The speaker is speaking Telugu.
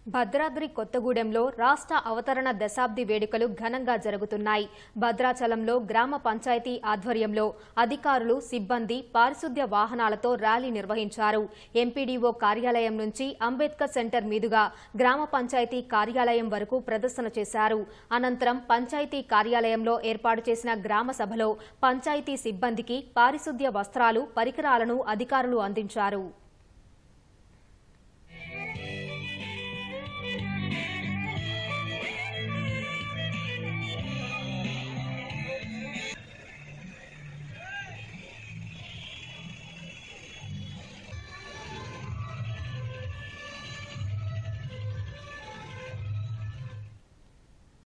భద్రాద్రి కొత్తగూడెంలో రాష్ట్ర అవతరణ దశాబ్ది వేడుకలు ఘనంగా జరుగుతున్నాయి. భద్రాచలంలో గ్రామ పంచాయతీ ఆధ్వర్యంలో అధికారులు, సిబ్బంది పారిశుద్ధ్య వాహనాలతో ర్యాలీ నిర్వహించారు. ఎంపీడీఓ కార్యాలయం నుంచి అంబేద్కర్ సెంటర్ మీదుగా గ్రామ పంచాయతీ కార్యాలయం వరకు ప్రదర్శన చేశారు. అనంతరం పంచాయతీ కార్యాలయంలో ఏర్పాటు చేసిన గ్రామ సభలో పంచాయతీ సిబ్బందికి పారిశుద్ధ్య వస్త్రాలు, పరికరాలను అధికారులు అందించారు.